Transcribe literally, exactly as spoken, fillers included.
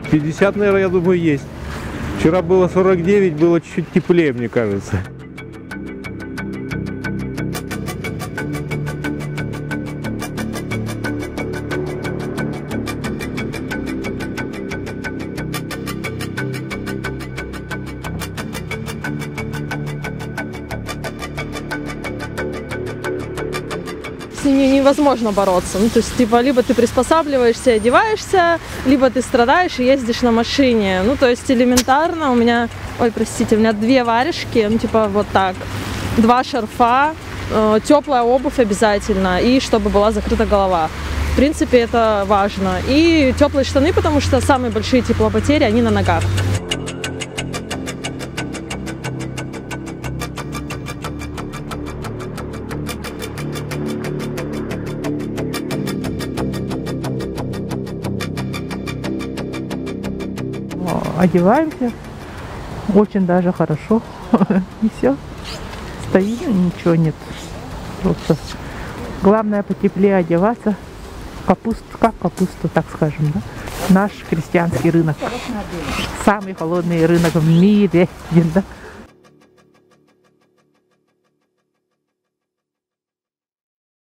пятьдесят, наверное, я думаю, есть. Вчера было сорок девять, было чуть-чуть теплее, мне кажется. С ними невозможно бороться. Ну, то есть, типа, либо ты приспосабливаешься и одеваешься, либо ты страдаешь и ездишь на машине. Ну, то есть, элементарно у меня, ой, простите, у меня две варежки, ну, типа, вот так. Два шарфа, э, теплая обувь обязательно, и чтобы была закрыта голова. В принципе, это важно. И теплые штаны, потому что самые большие теплопотери, они на ногах. Одеваемся, очень даже хорошо, и все, стоим, ничего нет, просто главное потеплее одеваться, капусту, как капусту, так скажем, да? Наш крестьянский рынок, самый холодный рынок в мире, да?